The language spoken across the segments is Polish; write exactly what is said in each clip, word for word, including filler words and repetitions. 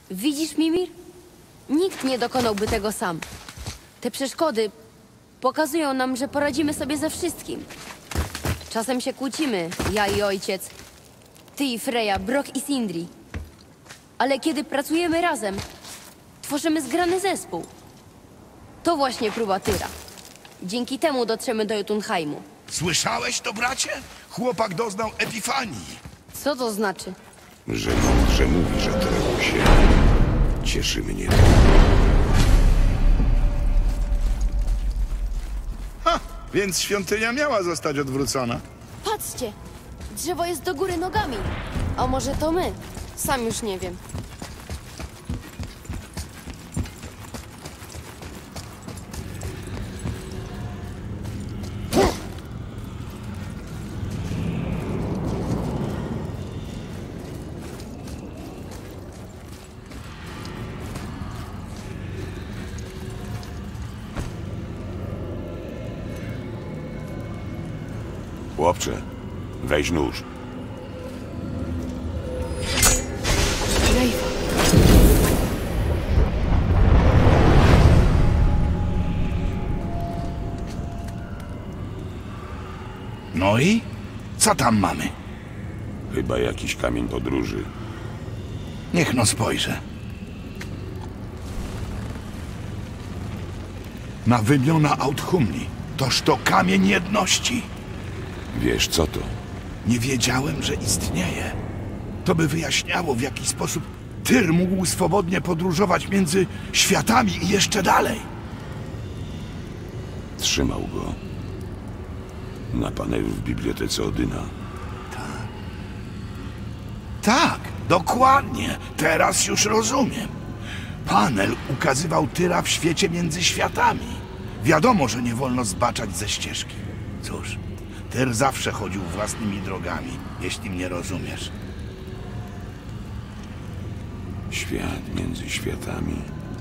Widzisz, Mimir? Nikt nie dokonałby tego sam. Te przeszkody pokazują nam, że poradzimy sobie ze wszystkim. Czasem się kłócimy, ja i ojciec, ty i Freya, Brok i Sindri. Ale kiedy pracujemy razem, tworzymy zgrany zespół. To właśnie próba Tyra. Dzięki temu dotrzemy do Jotunheimu. Słyszałeś to, bracie? Chłopak doznał epifanii. Co to znaczy? Że mądrze mówi, że to się cieszy mnie. Ha! Więc świątynia miała zostać odwrócona. Patrzcie! Drzewo jest do góry nogami. A może to my? Sam już nie wiem. Chłopcze, weź nóż. No i? Co tam mamy? Chyba jakiś kamień podróży. Niech no spojrzę. Na wymiona Authumni. Toż to kamień jedności. Wiesz co to? Nie wiedziałem, że istnieje. To by wyjaśniało, w jaki sposób Tyr mógł swobodnie podróżować między światami i jeszcze dalej. Trzymał go na panelu w bibliotece Odyna. Tak, dokładnie. Teraz już rozumiem. Panel ukazywał Tyra w świecie między światami. Wiadomo, że nie wolno zbaczać ze ścieżki. Cóż, Tyr zawsze chodził własnymi drogami, jeśli mnie rozumiesz. Świat między światami.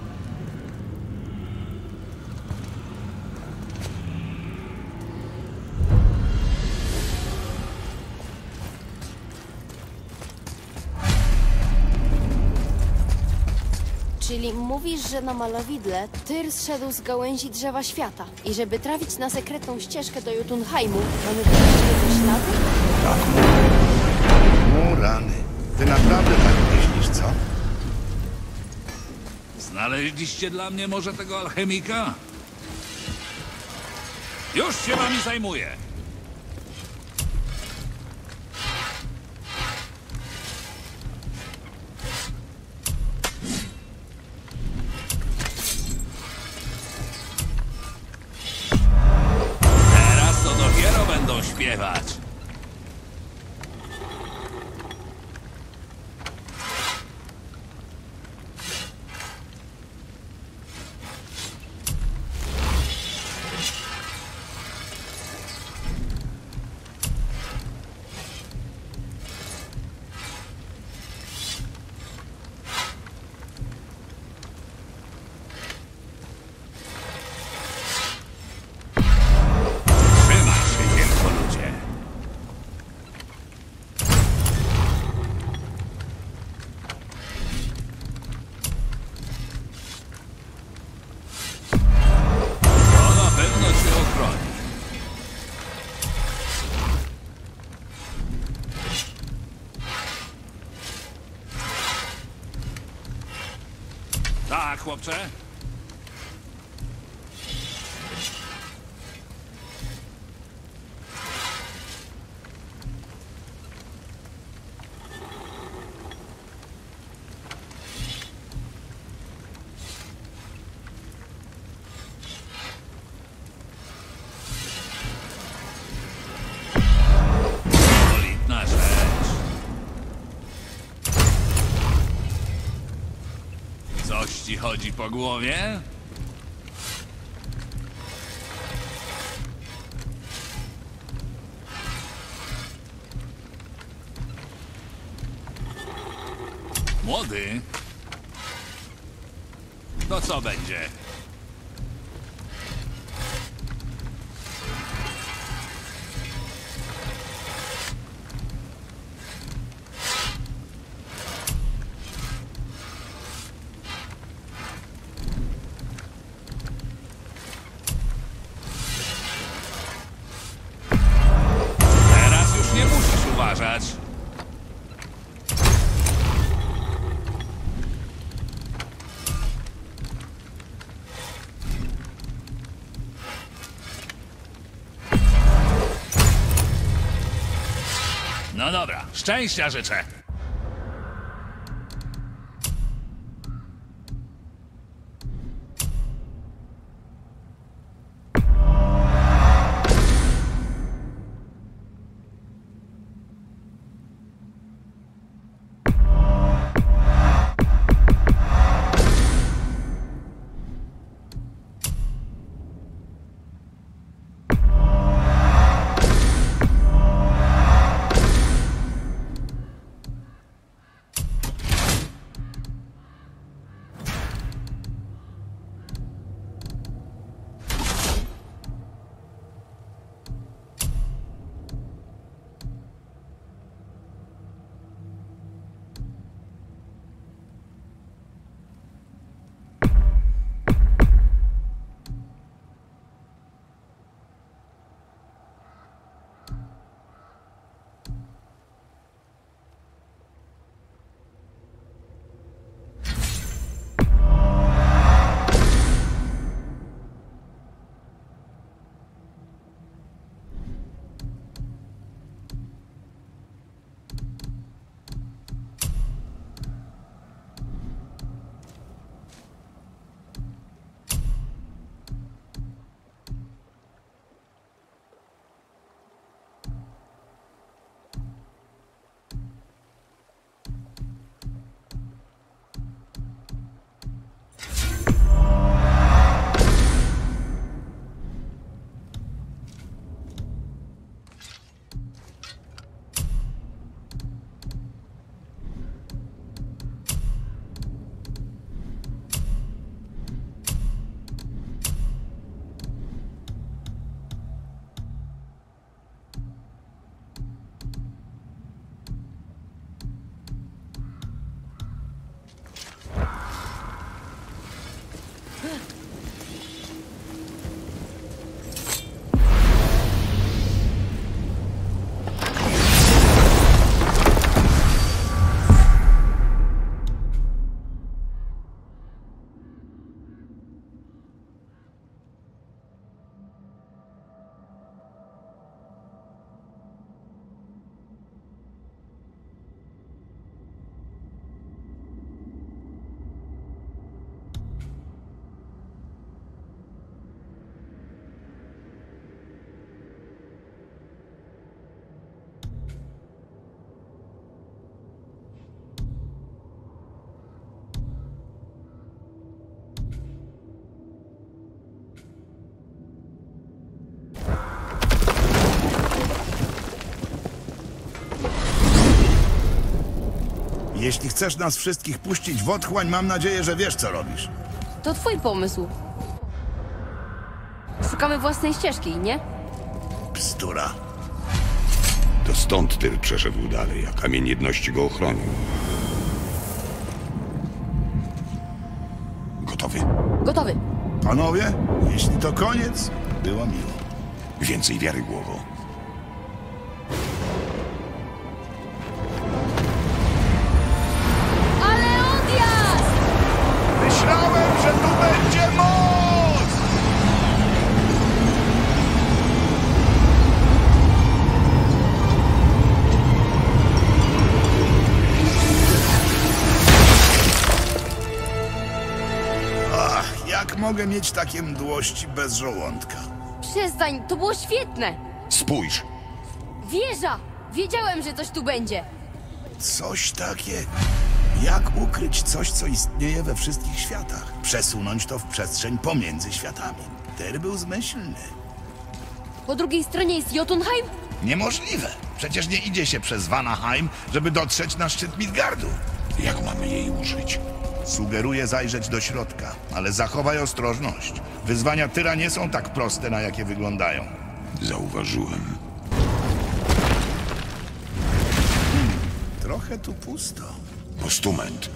Czyli mówisz, że na malowidle Tyr zszedł z gałęzi drzewa świata i żeby trafić na sekretną ścieżkę do Jotunheimu, mamy przejść jego ślady? Tak. O rany. Ty naprawdę tak myślisz, co? Znaleźliście dla mnie może tego alchemika? Już się wami zajmuję. Teraz to dopiero będą śpiewać. Trzymaj się, wielkoludzie. To na pewno się ochroni. Tak, chłopcze? Solidna rzecz. Coś ci chodzi po głowie? Młody? To co będzie? uważać. No dobra, szczęścia życzę. Jeśli chcesz nas wszystkich puścić w otchłań, mam nadzieję, że wiesz, co robisz. To twój pomysł. Szukamy własnej ścieżki, nie? Bzdura. To stąd Tyr przeszedł dalej, a kamień jedności go ochronił. Gotowy? Gotowy. Panowie, jeśli to koniec, było miło. Więcej wiary, głowo. Ale odjazd! Myślałem, że tu będzie moc! Ach, jak mogę mieć takie mdłości bez żołądka? Przestań, to było świetne! Spójrz! Wieża! Wiedziałem, że coś tu będzie. Coś takiego. Jak ukryć coś, co istnieje we wszystkich światach? Przesunąć to w przestrzeń pomiędzy światami. Tyr był zmyślny. Po drugiej stronie jest Jotunheim? Niemożliwe. Przecież nie idzie się przez Vanaheim, żeby dotrzeć na szczyt Midgardu. Jak mamy jej użyć? Sugeruję zajrzeć do środka, ale zachowaj ostrożność. Wyzwania Tyra nie są tak proste, na jakie wyglądają. Zauważyłem. Trochę tu pusto. Postument.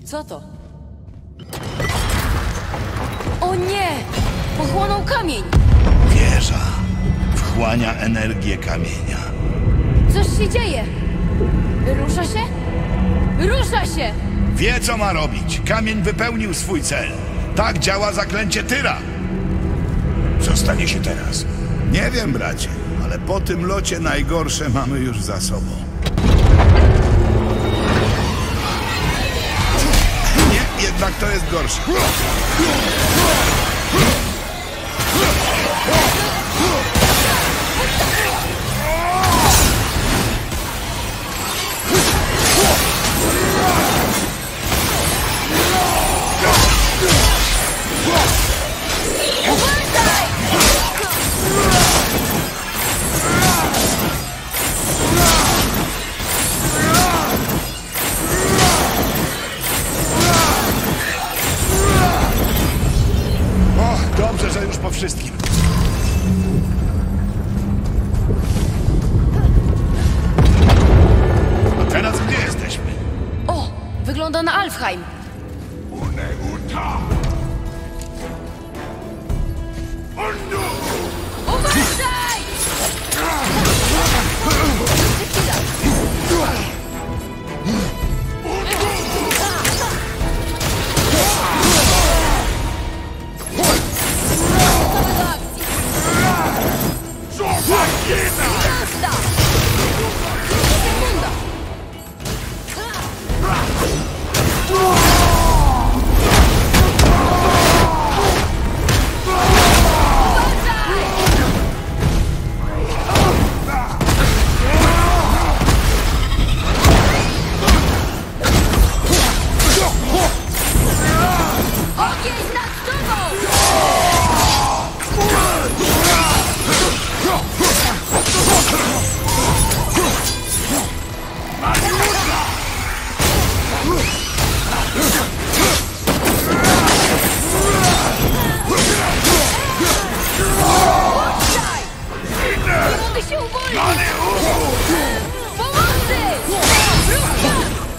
Co to? O nie! Pochłonął kamień! Wieża wchłania energię kamienia. Coś się dzieje! Rusza się? Rusza się! Wie, co ma robić. Kamień wypełnił swój cel. Tak działa zaklęcie Tyra. Co stanie się teraz? Nie wiem, bracie, ale po tym locie najgorsze mamy już za sobą. Nie, jednak to jest gorsze. O, dobrze, że już po wszystkim. A teraz gdzie jesteśmy? O! Wygląda na Alfheim! Uważaj! Chwila. Jazda! Sekunda! Ogień nad tobą! Puszczaj! Nie mogę się uwolnić! Pomocy! Rucha!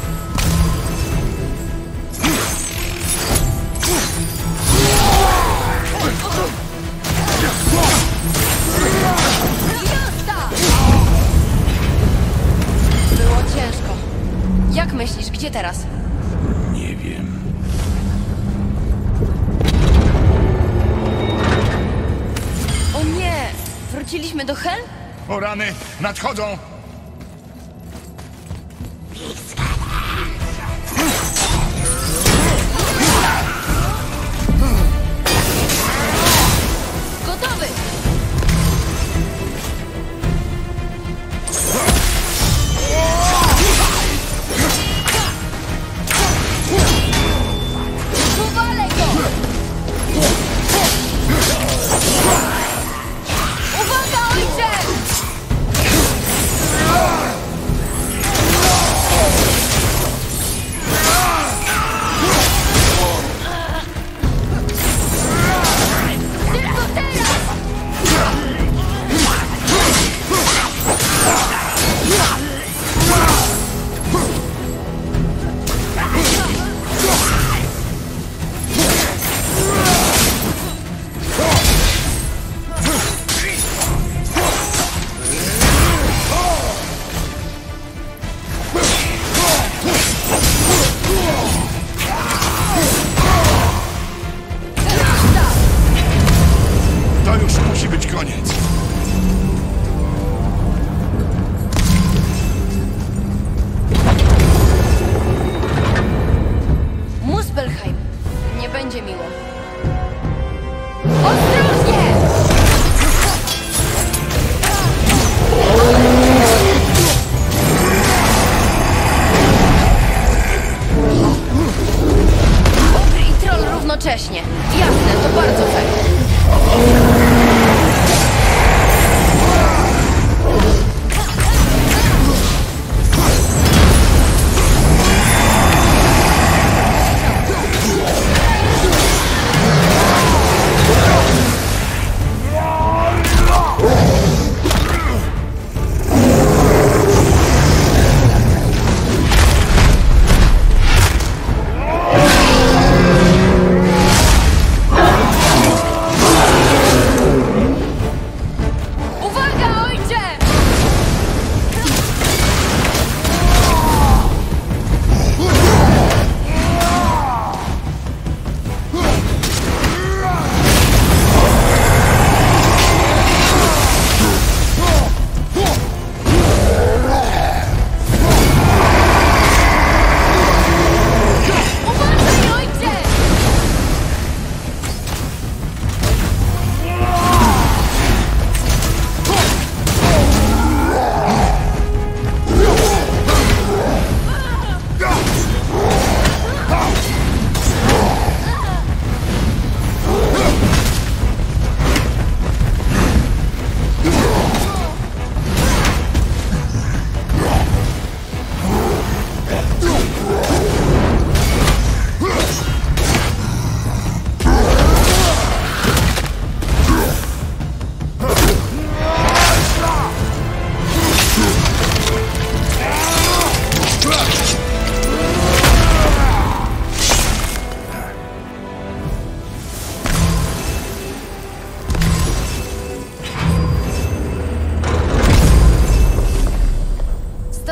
Jazda! Było ciężko. Jak myślisz, gdzie teraz? Nie wiem. O nie! Wróciliśmy do Hel? O rany, nadchodzą! Gotowy! Powalę go! Uwaga, ojcze!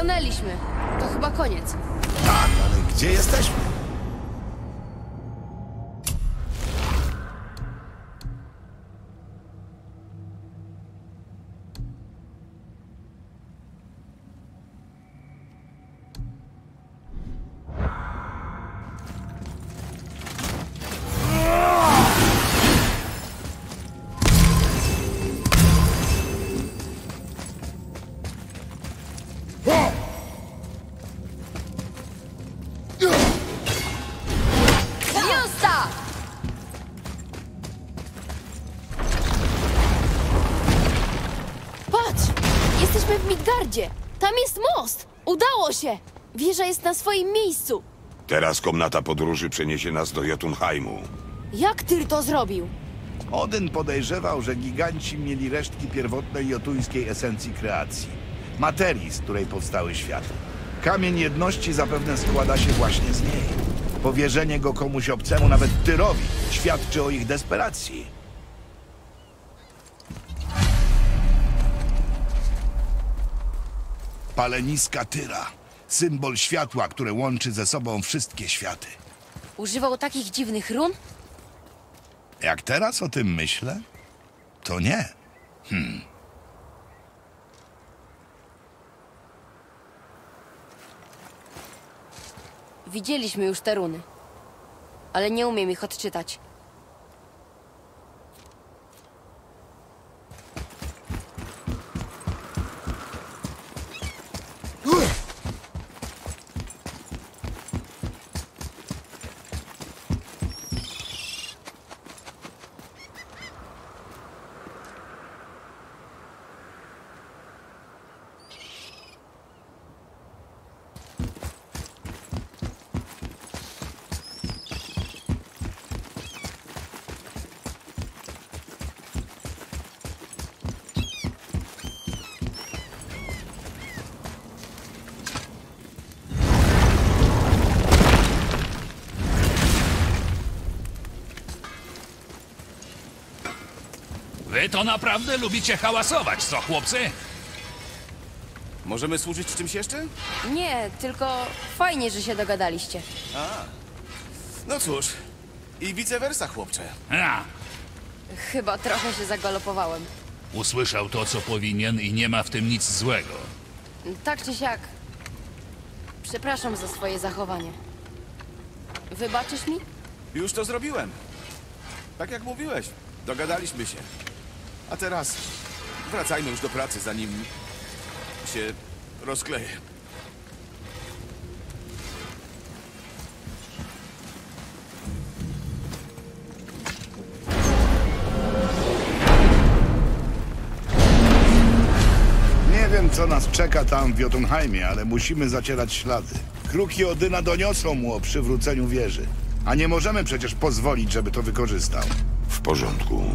Stanęliśmy. To chyba koniec. Tak, ale gdzie jesteśmy? Jazda! Patrz! Jesteśmy w Midgardzie. Tam jest most. Udało się. Wieża jest na swoim miejscu. Teraz komnata podróży przeniesie nas do Jotunheimu. Jak Tyr to zrobił? Odyn podejrzewał, że giganci mieli resztki pierwotnej jotuńskiej esencji kreacji. Materii, z której powstały światy. Kamień jedności zapewne składa się właśnie z niej. Powierzenie go komuś obcemu, nawet Tyrowi, świadczy o ich desperacji. Paleniska Tyra. Symbol światła, które łączy ze sobą wszystkie światy. Używał takich dziwnych run? Jak teraz o tym myślę, to nie. Widzieliśmy już te runy. Ale nie umiem ich odczytać. Wy to naprawdę lubicie hałasować, co chłopcy? Możemy służyć czymś jeszcze? Nie, tylko fajnie, że się dogadaliście. No cóż, i vice versa, chłopcze. A, Chyba trochę się zagalopowałem. usłyszał to, co powinien i nie ma w tym nic złego. Tak czy siak. Przepraszam za swoje zachowanie. Wybaczysz mi? Już to zrobiłem. Tak jak mówiłeś, dogadaliśmy się. A teraz wracajmy już do pracy, zanim się rozkleję. Nie wiem, co nas czeka tam w Jotunheimie, ale musimy zacierać ślady. Kruki Odyna doniosą mu o przywróceniu wieży. A nie możemy przecież pozwolić, żeby to wykorzystał. W porządku.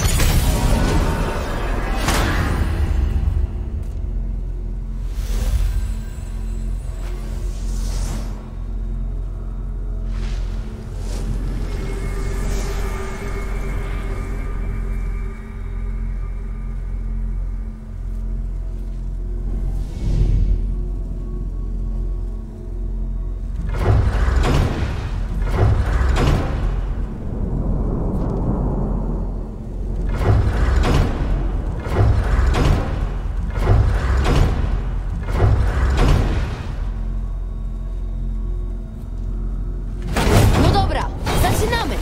No dobra, zaczynamy!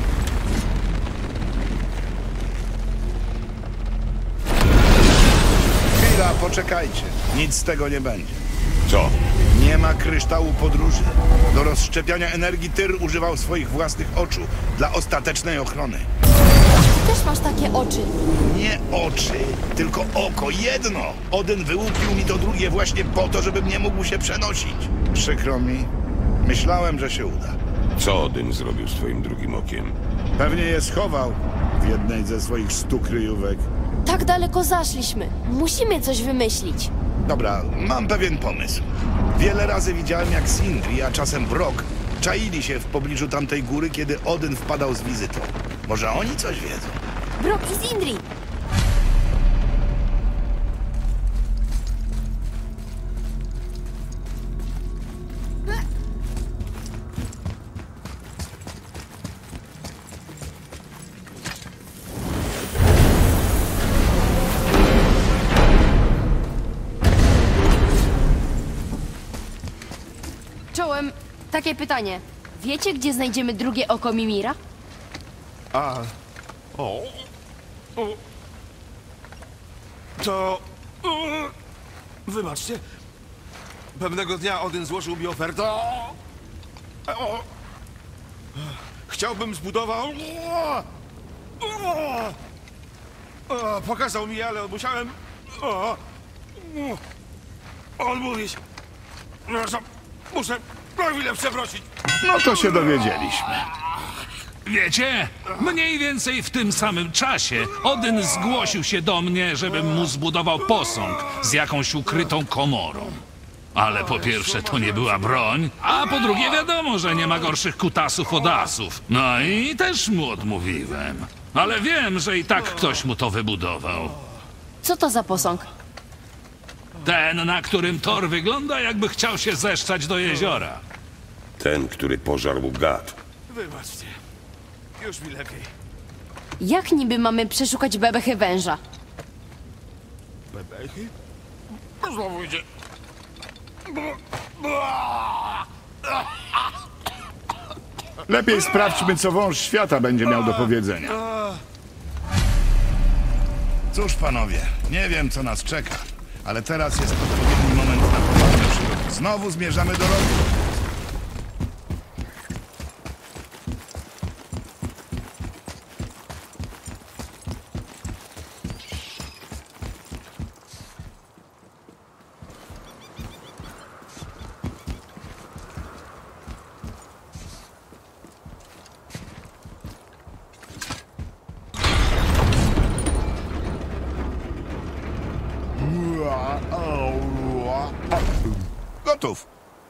Chwila, poczekajcie. Nic z tego nie będzie. Co? Nie ma kryształu podróży. Do rozszczepiania energii Tyr używał swoich własnych oczu dla ostatecznej ochrony. Ty też masz takie oczy. Nie oczy, tylko oko, jedno. Odyn wyłupił mi to drugie właśnie po to, żebym nie mógł się przenosić. Przykro mi. Myślałem, że się uda. Co Odyn zrobił z twoim drugim okiem? Pewnie je schował w jednej ze swoich stu kryjówek. Tak daleko zaszliśmy. Musimy coś wymyślić. Dobra, mam pewien pomysł. Wiele razy widziałem, jak Sindri, a czasem Brok, czaili się w pobliżu tamtej góry, kiedy Odyn wpadał z wizytą. Może oni coś wiedzą? Brok i Sindri! Miałem takie pytanie. Wiecie, gdzie znajdziemy drugie oko Mimira? A... O... o to... o, wybaczcie. Pewnego dnia Odyn złożył mi ofertę. O, o, chciałbym zbudował... O, o, o, pokazał mi, ale musiałem... O, o, odmówić. Przepraszam, muszę na chwilę przeprosić. No to się dowiedzieliśmy. Wiecie, mniej więcej w tym samym czasie Odyn zgłosił się do mnie, żebym mu zbudował posąg z jakąś ukrytą komorą. Ale po pierwsze to nie była broń, a po drugie wiadomo, że nie ma gorszych kutasów od asów. No i też mu odmówiłem. Ale wiem, że i tak ktoś mu to wybudował. Co to za posąg? Ten, na którym Thor wygląda, jakby chciał się zeszczać do jeziora. Ten, który pożarł gad. Wybaczcie. Już mi lepiej. Jak niby mamy przeszukać bebechy węża? Bebechy? Znowu idzie. Lepiej sprawdźmy, co wąż świata będzie miał do powiedzenia. Cóż, panowie, nie wiem, co nas czeka, ale teraz jest odpowiedni moment na poważne przygody. Znowu zmierzamy do rogu. Gotów.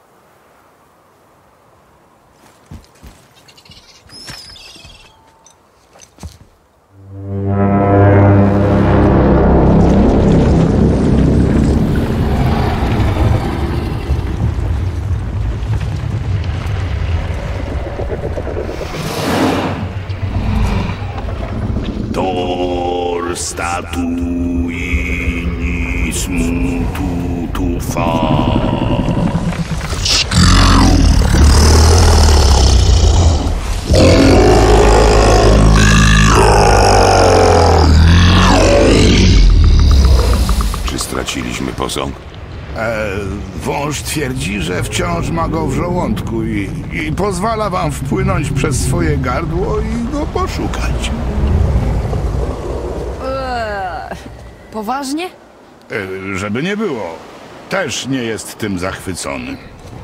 Tor statui nis mutu tu fa. Czy straciliśmy posąg? E, wąż twierdzi, że wciąż ma go w żołądku i, i pozwala wam wpłynąć przez swoje gardło i go poszukać. Eee, poważnie? E, żeby nie było, też nie jest tym zachwycony.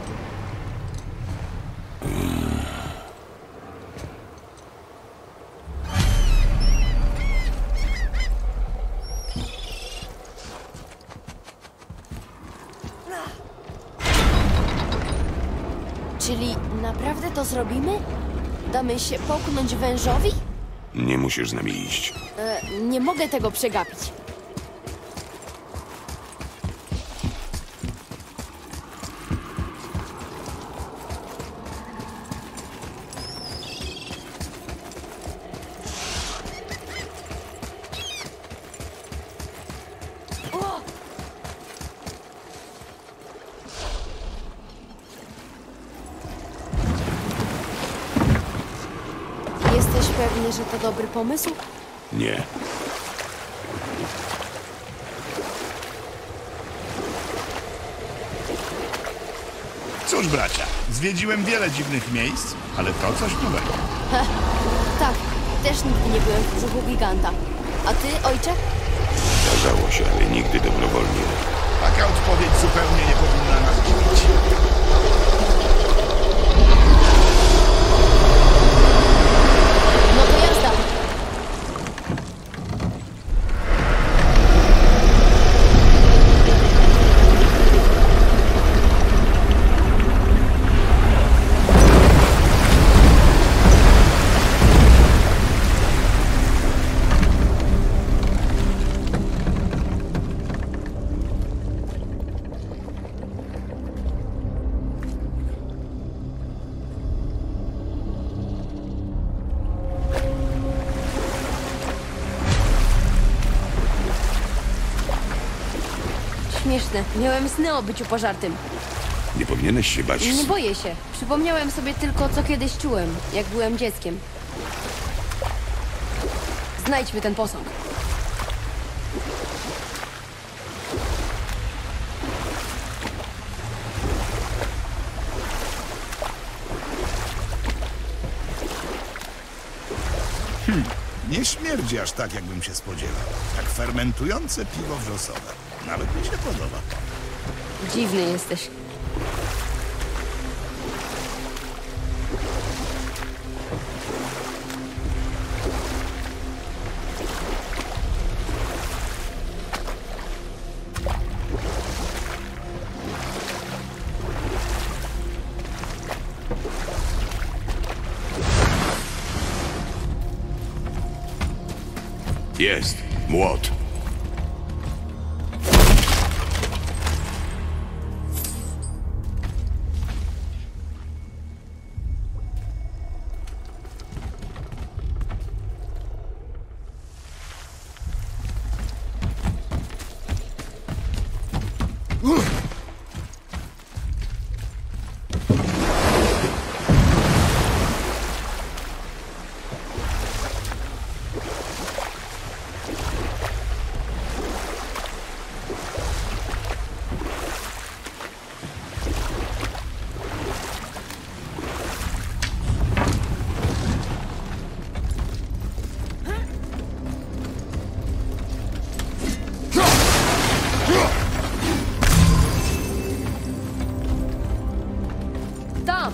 Czyli naprawdę to zrobimy? Damy się połknąć wężowi? Nie musisz z nami iść. E, nie mogę tego przegapić. O! Jesteś pewny, że to dobry pomysł? Nie. Cóż, bracia, zwiedziłem wiele dziwnych miejsc, ale to coś nowego. Tak, też nigdy nie byłem w brzuchu giganta. A ty, ojcze? Zdarzało się, ale nigdy dobrowolnie. Taka odpowiedź zupełnie nie powinna nas dziwić. No to jazda. Śmieszne. Miałem sny o byciu pożartym. Nie powinieneś się bać. Nie boję się. Przypomniałem sobie tylko, co kiedyś czułem, jak byłem dzieckiem. Znajdźmy ten posąg. Nie śmierdzi aż tak, jakbym się spodziewał. Jak fermentujące piwo wrzosowe. Nawet mi się podoba. Dziwny jesteś. Jest. Młot. Tam!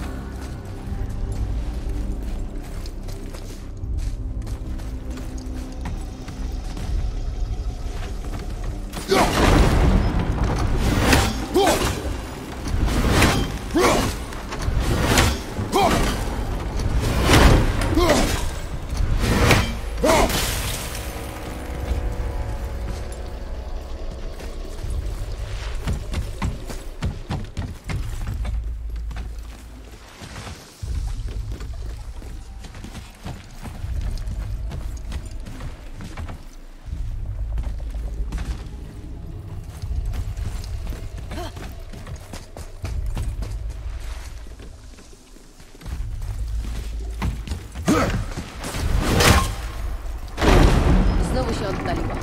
Znowu się oddaliła.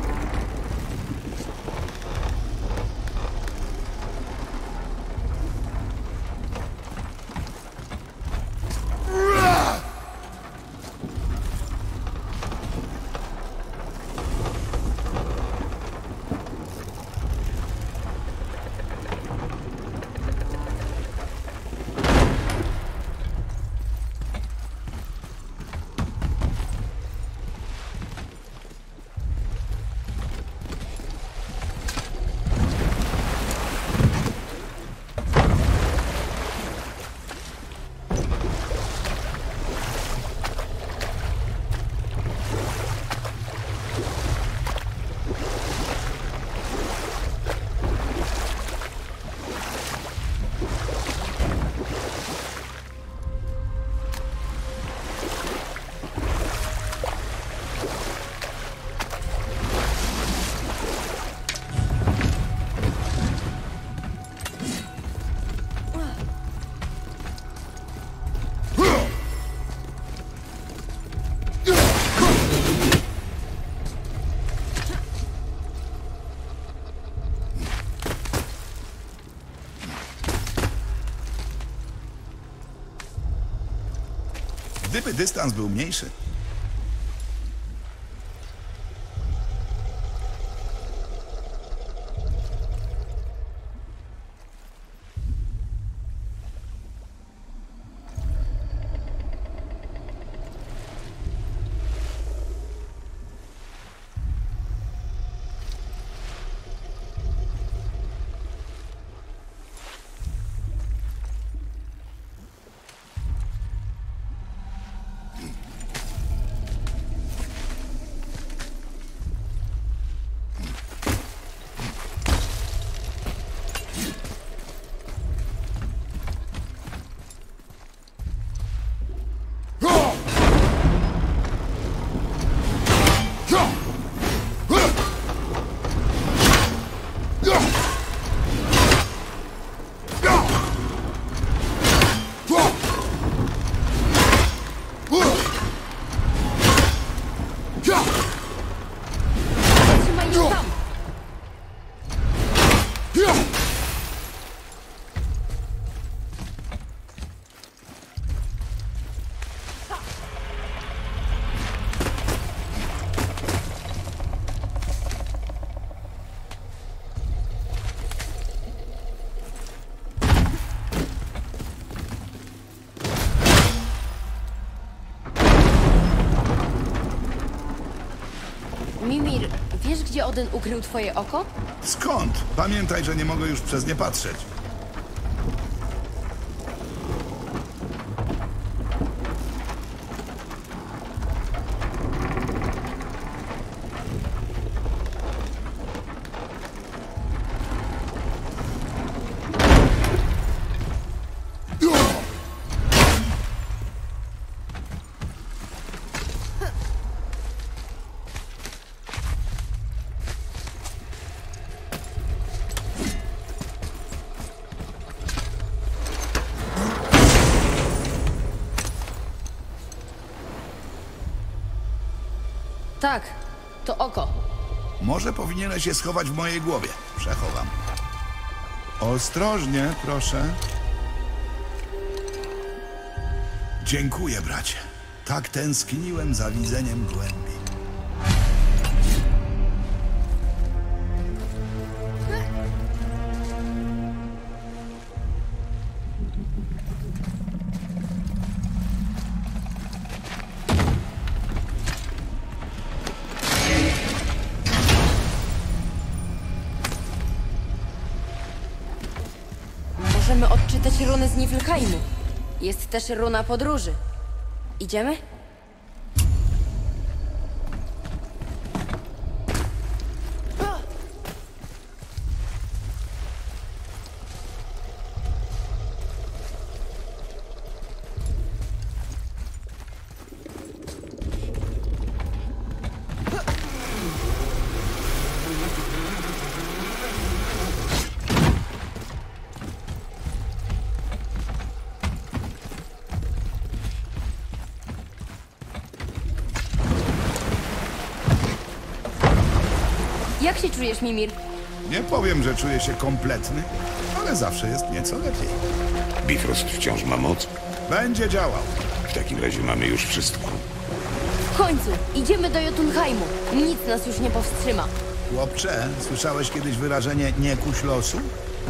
Gdyby dystans był mniejszy, gdzie Odyn ukrył twoje oko? Skąd? Pamiętaj, że nie mogę już przez nie patrzeć. Tak, to oko. Może powinieneś je schować w mojej głowie. Przechowam. Ostrożnie, proszę. Dziękuję, bracie. Tak tęskniłem za widzeniem głębi. Możemy odczytać runę z Niflheimu. Jest też runa podróży. Idziemy? Jak się czujesz, Mimir? Nie powiem, że czuję się kompletny, ale zawsze jest nieco lepiej. Bifrost wciąż ma moc? Będzie działał. W takim razie mamy już wszystko. W końcu, idziemy do Jotunheimu. Nic nas już nie powstrzyma. Chłopcze, słyszałeś kiedyś wyrażenie nie kuś losu?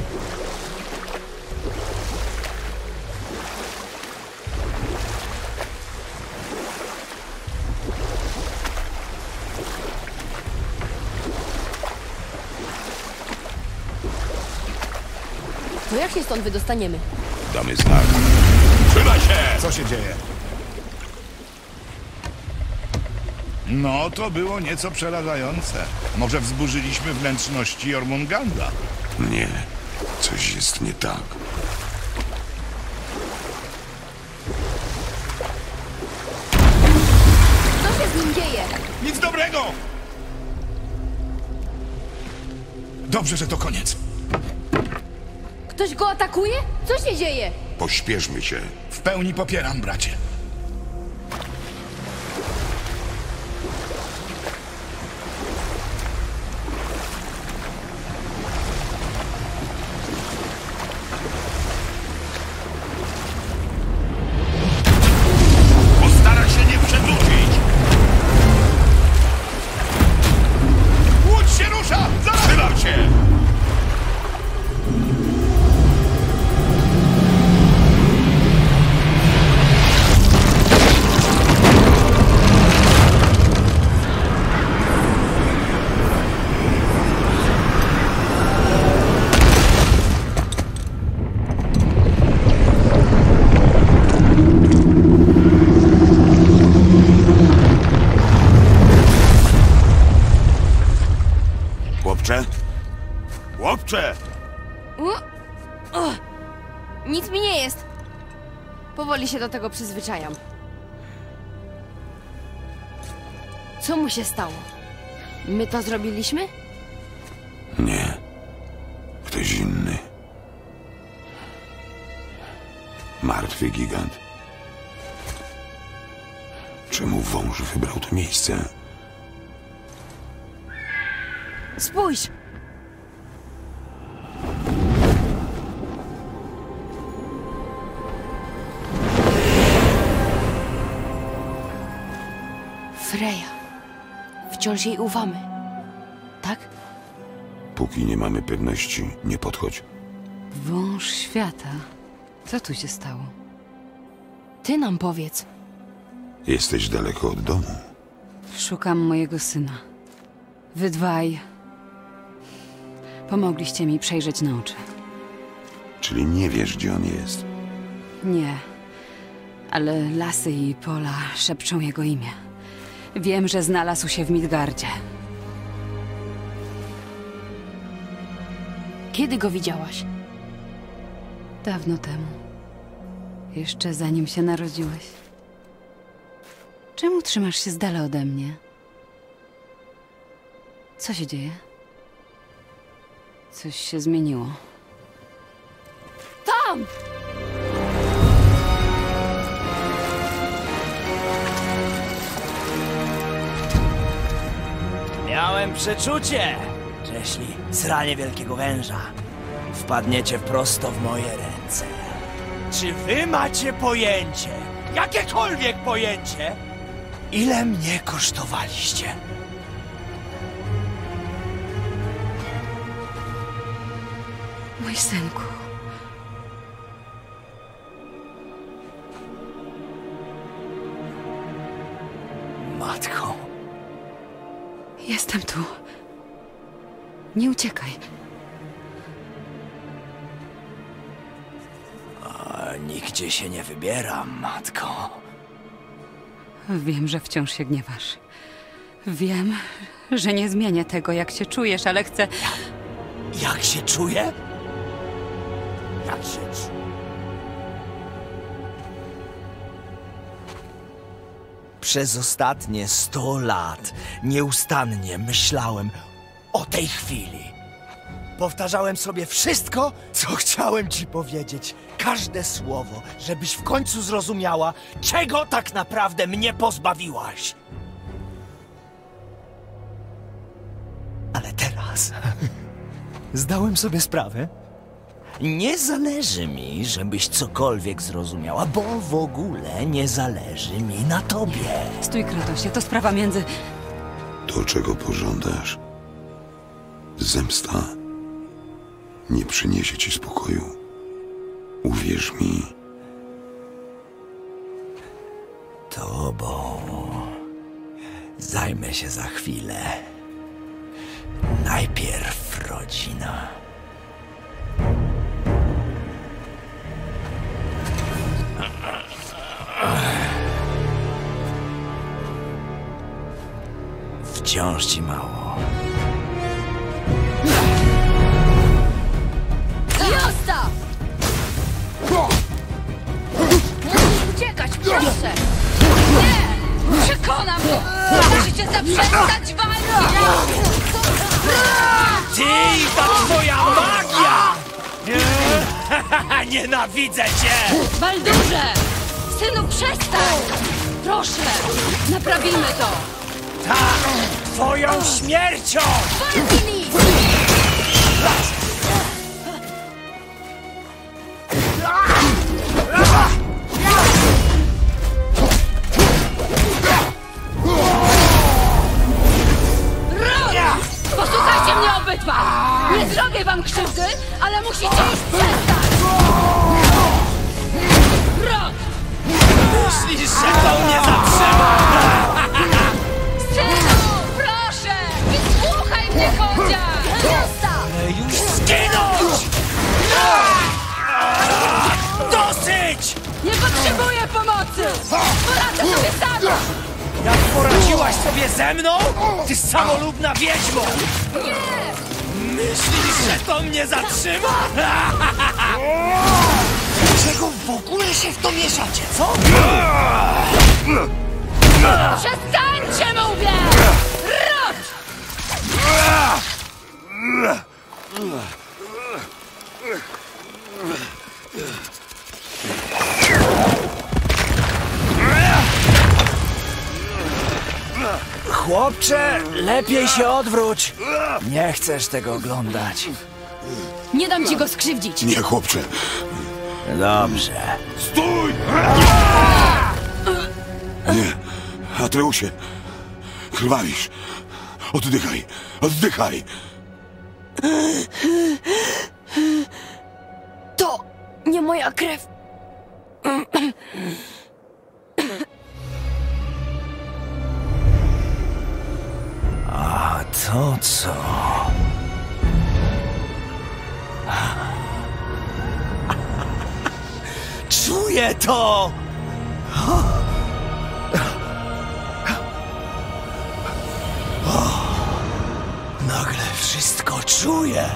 To jak się stąd wydostaniemy? Damy znak. Trzymaj się! Co się dzieje? No, to było nieco przerażające. Może wzburzyliśmy wnętrzności Jormunganda. Nie, coś jest nie tak. Co się z nim dzieje? Nic dobrego! Dobrze, że to koniec. Ktoś go atakuje? Co się dzieje? Pośpieszmy się. W pełni popieram, bracie. Postaraj się nie przedłużyć! Łódź się rusza! Trzymam się! Chłopcze? Chłopcze! Nic mi nie jest. Powoli się do tego przyzwyczajam. Co mu się stało? My to zrobiliśmy? Nie. Ktoś inny. Martwy gigant. Czemu wąż wybrał to miejsce? Spójrz! Freja. Wciąż jej ufamy. Tak? Póki nie mamy pewności, nie podchodź. Wąż świata. Co tu się stało? Ty nam powiedz. Jesteś daleko od domu. Szukam mojego syna. Wy dwaj pomogliście mi przejrzeć na oczy. Czyli nie wiesz, gdzie on jest. Nie, ale lasy i pola szepczą jego imię. Wiem, że znalazł się w Midgardzie. Kiedy go widziałaś? Dawno temu. Jeszcze zanim się narodziłeś. Czemu trzymasz się z dala ode mnie? Co się dzieje? Coś się zmieniło. Tam! Miałem przeczucie, że jeśli zranię wielkiego węża, wpadniecie prosto w moje ręce. Czy wy macie pojęcie, jakiekolwiek pojęcie, ile mnie kosztowaliście? Mój synku. Matko, Jestem tu. Nie uciekaj. a nigdzie się nie wybieram, matko. Wiem, że wciąż się gniewasz. Wiem, że nie zmienię tego, jak się czujesz, ale chcę... Jak się czuję? Jak się czuję? Przez ostatnie sto lat nieustannie myślałem o tej chwili. Powtarzałem sobie wszystko, co chciałem ci powiedzieć. Każde słowo, żebyś w końcu zrozumiała, czego tak naprawdę mnie pozbawiłaś. Ale teraz zdałem sobie sprawę. Nie zależy mi, żebyś cokolwiek zrozumiała, bo w ogóle nie zależy mi na tobie. Stój, Kratosie, to sprawa między... To, czego pożądasz, zemsta, nie przyniesie ci spokoju. Uwierz mi. Tobą zajmę się za chwilę. Najpierw rodzina. Wciąż ci mało. Josta! Musisz uciekać, proszę! Nie! Przekonam go! Musicie zaprzestać walki! Ty i ta twoja magia! Nienawidzę cię! Baldurze! Synu, przestań! Proszę! Naprawimy to! Tak! Twoją śmiercią! Walkini! Posłuchajcie mnie obydwa! Nie zrobię wam krzywdy, ale musicie już przestać! Rok! Myślisz, że to mnie zatrzyma? Synu, proszę! Wysłuchaj mnie chociaż! Josta! Już zginąć! Dosyć! Nie potrzebuję pomocy! Poradzę sobie sama! Jak poradziłaś sobie ze mną? Ty samolubna wiedźmo! Nie! Myślisz, że to mnie zatrzyma? Dlaczego w ogóle się w to mieszacie, co? Przestańcie, mówię! Rocz! Chłopcze, lepiej się odwróć. Nie chcesz tego oglądać. Nie dam ci go skrzywdzić! Nie, chłopcze. Dobrze. Stój! Nie, Atreusie. Krwawisz. Oddychaj, oddychaj. To nie moja krew! Atreus. To co? Czuję to! Nagle wszystko czuję!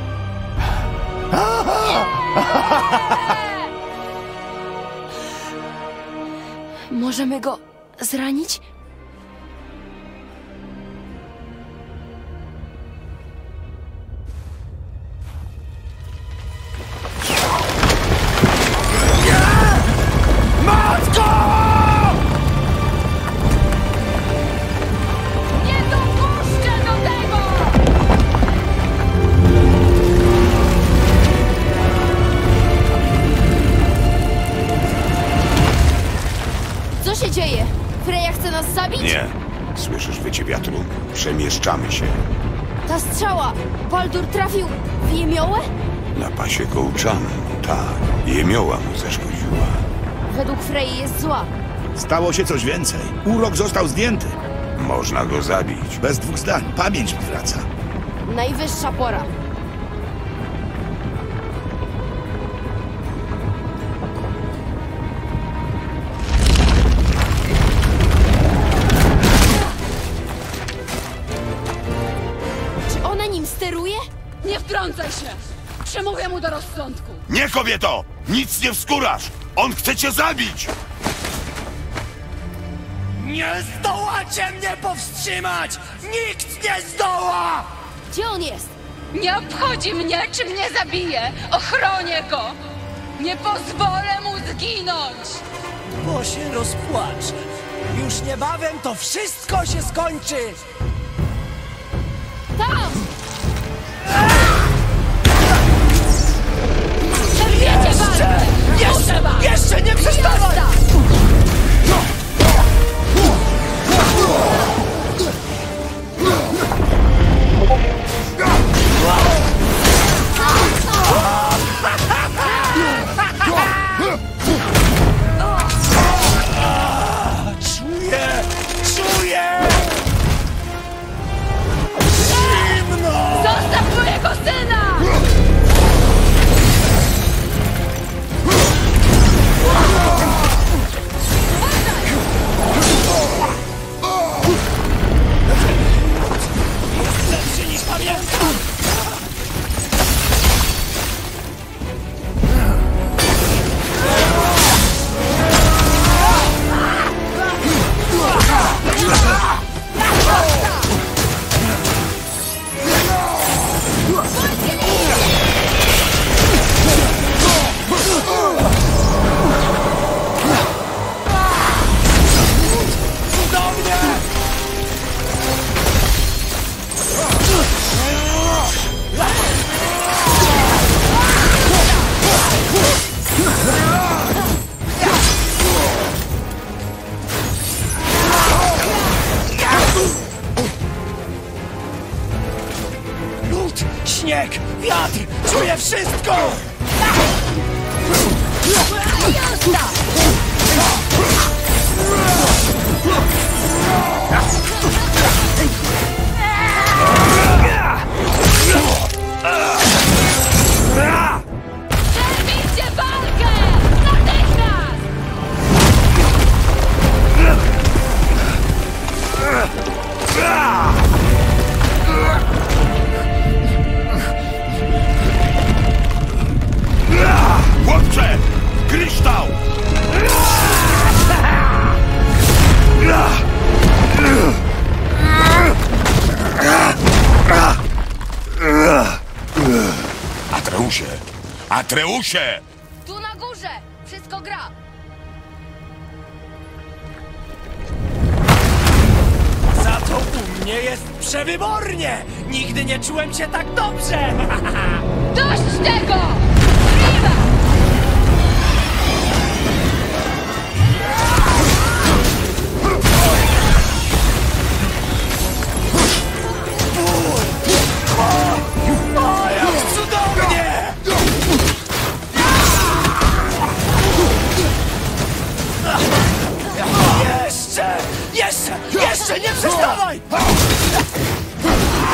Możemy go zranić? Matko! Nie dopuszczę do tego! Co się dzieje? Freya chce nas zabić? Nie. Słyszysz wycie wiatru? Przemieszczamy się. Ta strzała! Baldur trafił w jemiołę? Na pasie kołczany. Tak. Jemioła mu zaszkodziła. Według Frey jest zła. Stało się coś więcej. Urok został zdjęty. Można go zabić. Bez dwóch zdań. Pamięć mi wraca. Najwyższa pora. Czy ona nim steruje? Nie wtrącaj się! Przemówię mu do rozsądku. Nie, kobieto! Nic nie wskórasz! On chce cię zabić! Nie zdołacie mnie powstrzymać! Nikt nie zdoła! Gdzie on jest? Nie obchodzi mnie, czy mnie zabije! Ochronię go! Nie pozwolę mu zginąć! Bo się rozpłaczę. Już niebawem to wszystko się skończy! Tam! Przerwiecie walkę! Jeszcze, jeszcze nie przestawaj! Czuję! Czuję! Zimno! Zostaw mojego syna! Lepszy niż pamiętam! Lód, śnieg, wiatr! Czuję wszystko! Przerwijcie walkę! Natychmiast! Chłopcze! Kryształ! Atreusie! Atreusie! Tu na górze! Wszystko gra! Za to u mnie jest przewybornie! Nigdy nie czułem się tak dobrze! Dość tego! O, jak cudownie! Jeszcze! Jeszcze! Jeszcze! Nie przestawaj!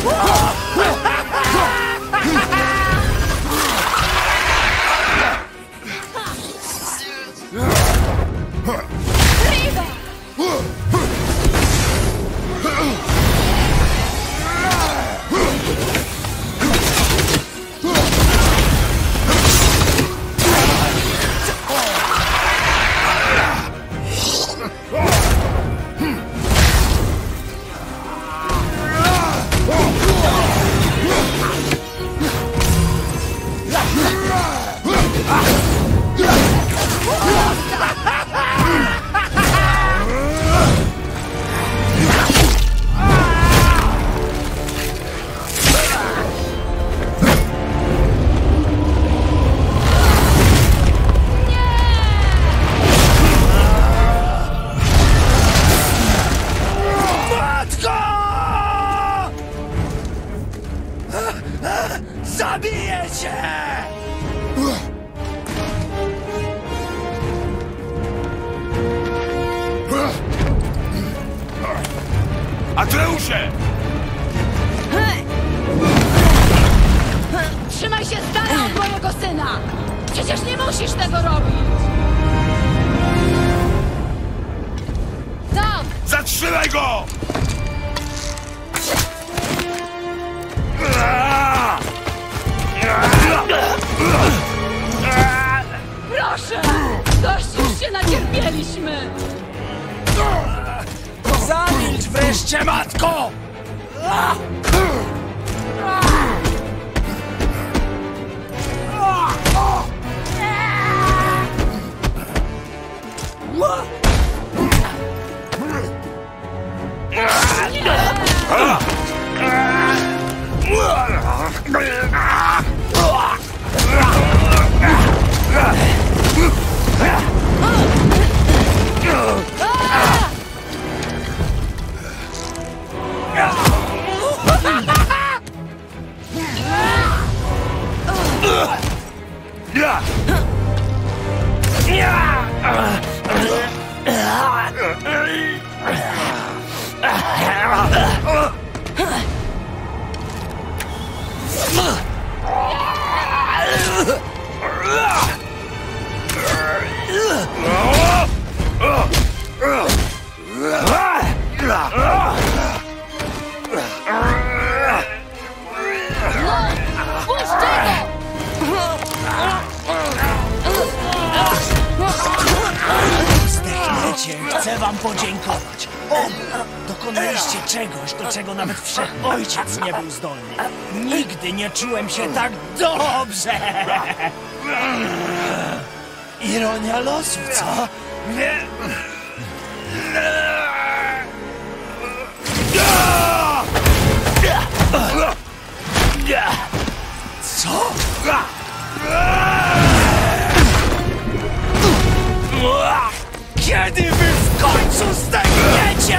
Zabiję cię! Atreusie! Trzymaj się z dala od mojego syna! Przecież nie musisz tego robić! Tam! Zatrzymaj go! Proszę! Dość już się nacierpieliśmy! Zamilcz wreszcie, matko! Zdechniecie, chcę wam podziękować. Obu dokonaliście czegoś, do czego nawet wszechojciec nie był zdolny. Nigdy nie czułem się tak dobrze. Ironia losu, co? Co? Kiedy wy w końcu zdechniecie?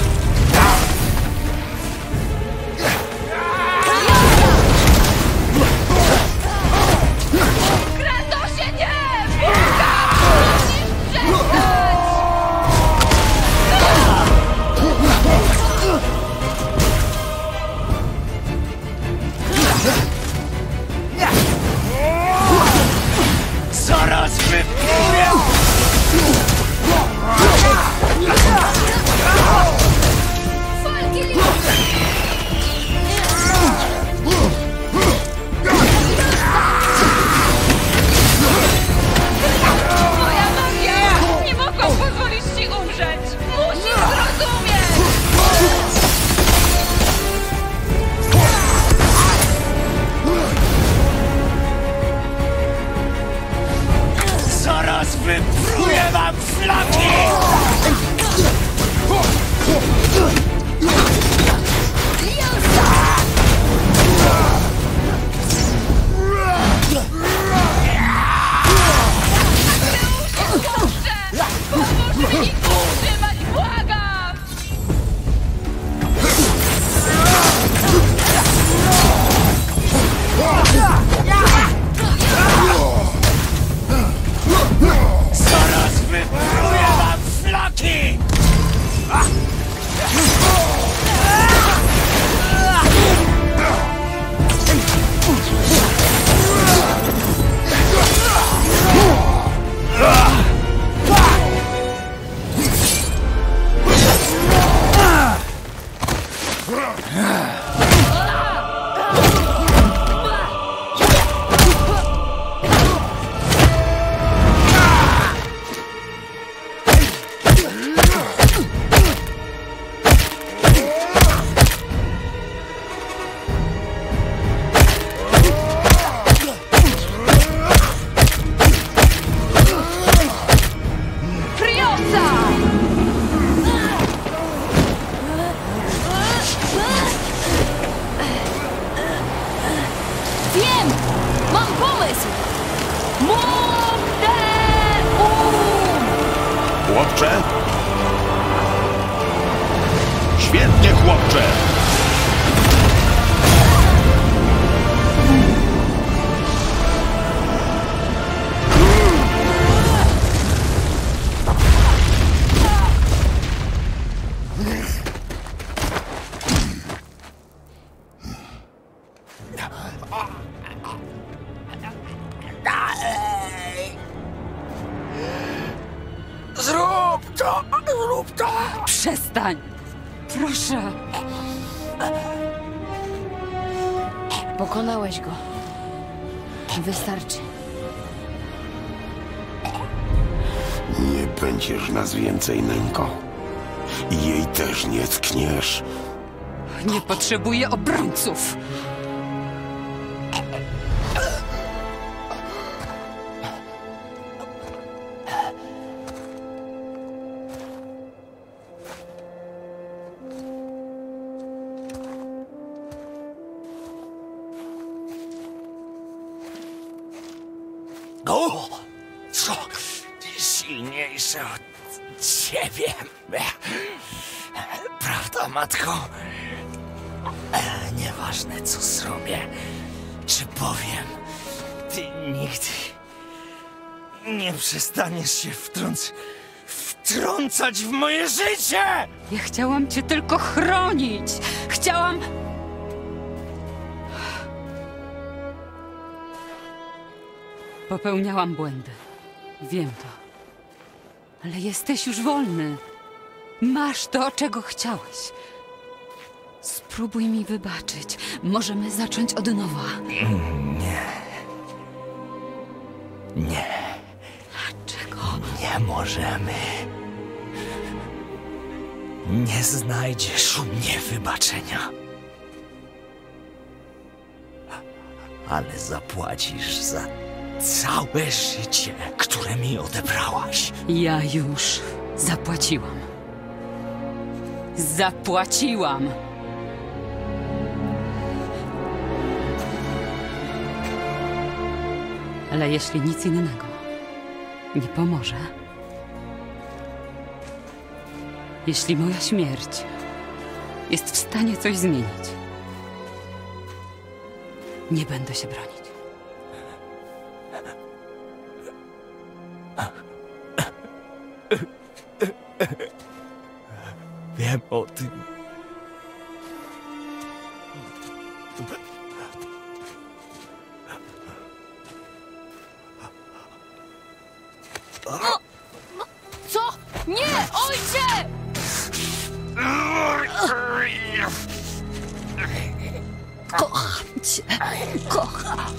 Kratosie, nie! Wilka! Musisz przestać! Zaraz wypluję! Wiem! Mam pomysł! Mobdeum! Chłopcze? Świetnie, chłopcze! Zrób to! Zrób to! Przestań! Proszę! Pokonałeś go. Wystarczy. Nie będziesz nas więcej nękał. I jej też nie tkniesz. Nie potrzebuję obrońców! O! Co? Silniejsze od ciebie. Prawda, matko? E, Nieważne, co zrobię, czy powiem, ty nigdy nie przestaniesz się wtrąc... wtrącać w moje życie! Ja chciałam cię tylko chronić! Chciałam... Popełniałam błędy. Wiem to. Ale jesteś już wolny. Masz to, czego chciałeś. Spróbuj mi wybaczyć. Możemy zacząć od nowa. Nie. Nie. Dlaczego? Nie możemy. Nie znajdziesz u mnie wybaczenia. Ale zapłacisz za całe życie, które mi odebrałaś. Ja już zapłaciłam. Zapłaciłam! Ale jeśli nic innego nie pomoże, jeśli moja śmierć jest w stanie coś zmienić, nie będę się bronić. Wiem o tym. Co? Nie! Ojcze! Kocham cię. Kocham.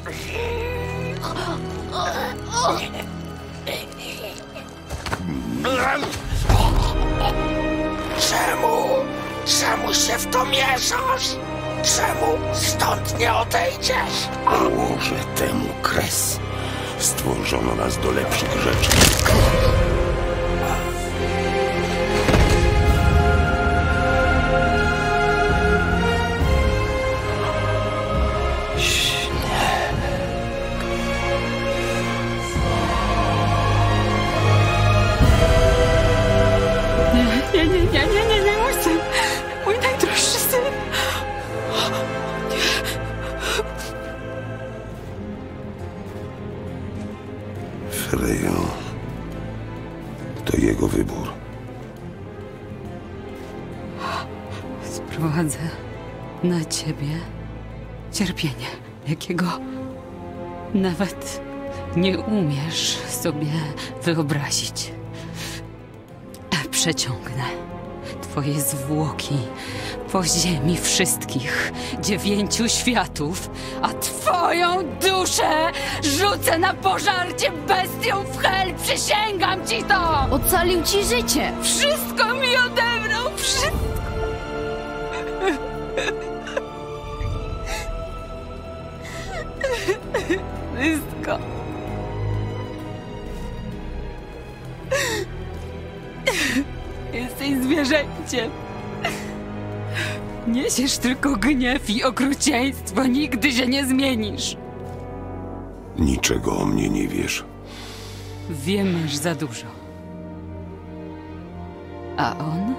Czemu? Czemu się w to mieszasz? Czemu stąd nie odejdziesz? Położę temu kres. Stworzono nas do lepszych rzeczy. Nie, nie, nie, nie, nie, nie, mój syn. Mój najdroższy syn. Frejo, to jego wybór. Sprowadzę na ciebie cierpienie, jakiego nawet nie umiesz sobie wyobrazić. Przeciągnę twoje zwłoki po ziemi wszystkich dziewięciu światów, a twoją duszę rzucę na pożarcie bestią w hel. Przysięgam ci to! Ocalił ci życie! Wszystko mi odebrał! Wszystko! Wszystko! Jesteś zwierzęciem! Niesiesz tylko gniew i okrucieństwo, nigdy się nie zmienisz. Niczego o mnie nie wiesz. Wiem już za dużo. A on?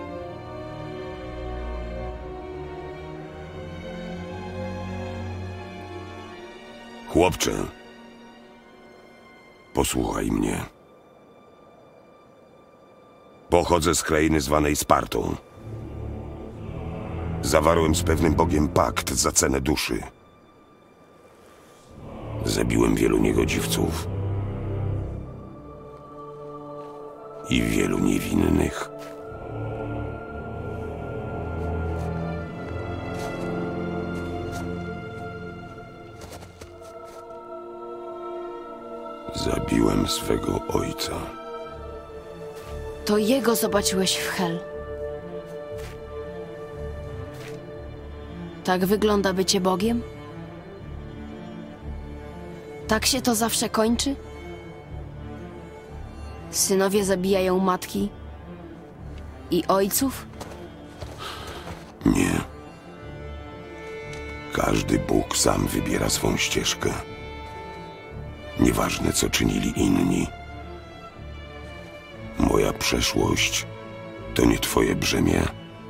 Chłopcze, posłuchaj mnie. Pochodzę z krainy zwanej Spartą. Zawarłem z pewnym bogiem pakt za cenę duszy. Zabiłem wielu niegodziwców i wielu niewinnych. Zabiłem swego ojca. To jego zobaczyłeś w Hel. Tak wygląda bycie Bogiem? Tak się to zawsze kończy? Synowie zabijają matki i ojców? Nie. Każdy Bóg sam wybiera swą ścieżkę. Nieważne, co czynili inni. Moja przeszłość to nie twoje brzemię.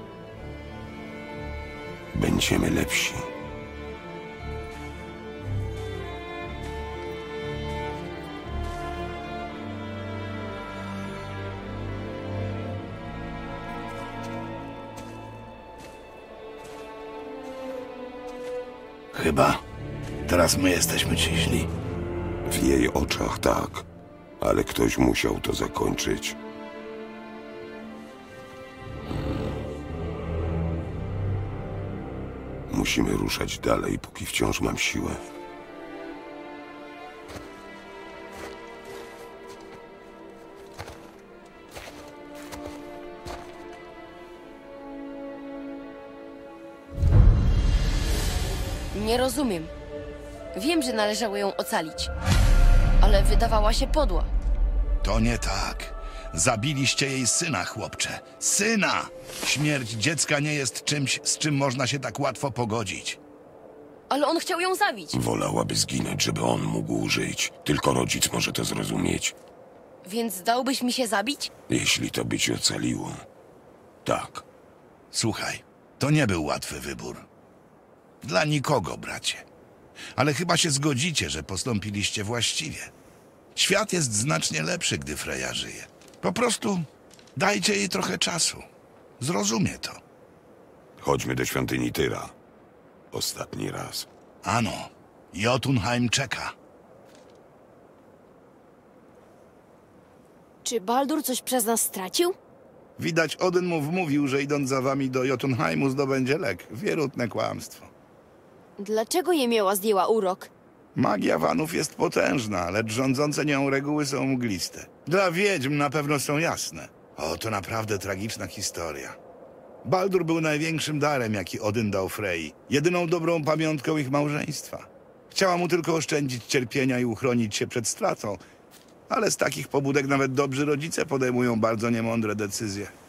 Będziemy lepsi. Chyba. Teraz my jesteśmy ci źli. W jej oczach tak, ale ktoś musiał to zakończyć. Musimy ruszać dalej, póki wciąż mam siłę. Nie rozumiem. Wiem, że należało ją ocalić, ale wydawała się podła. To nie tak. Zabiliście jej syna, chłopcze. Syna! Śmierć dziecka nie jest czymś, z czym można się tak łatwo pogodzić. Ale on chciał ją zabić, Wolałaby zginąć, żeby on mógł żyć. Tylko rodzic może to zrozumieć. więc dałbyś mi się zabić? Jeśli to by cię ocaliło. Tak. Słuchaj, to nie był łatwy wybór. Dla nikogo, bracie. Ale chyba się zgodzicie, że postąpiliście właściwie. Świat jest znacznie lepszy, gdy Freja żyje. Po prostu dajcie jej trochę czasu. Zrozumie to. Chodźmy do świątyni Tyra. Ostatni raz. Ano, Jotunheim czeka. Czy Baldur coś przez nas stracił? Widać, Odyn mu wmówił, że idąc za wami do Jotunheimu zdobędzie lek. Wierutne kłamstwo. Dlaczego Jemioła zdjęła urok? Magia Wanów jest potężna, lecz rządzące nią reguły są mgliste. Dla wiedźm na pewno są jasne. O, to naprawdę tragiczna historia. Baldur był największym darem, jaki Odyn dał Frey. Jedyną dobrą pamiątką ich małżeństwa. Chciała mu tylko oszczędzić cierpienia i uchronić się przed stratą. Ale z takich pobudek nawet dobrzy rodzice podejmują bardzo niemądre decyzje.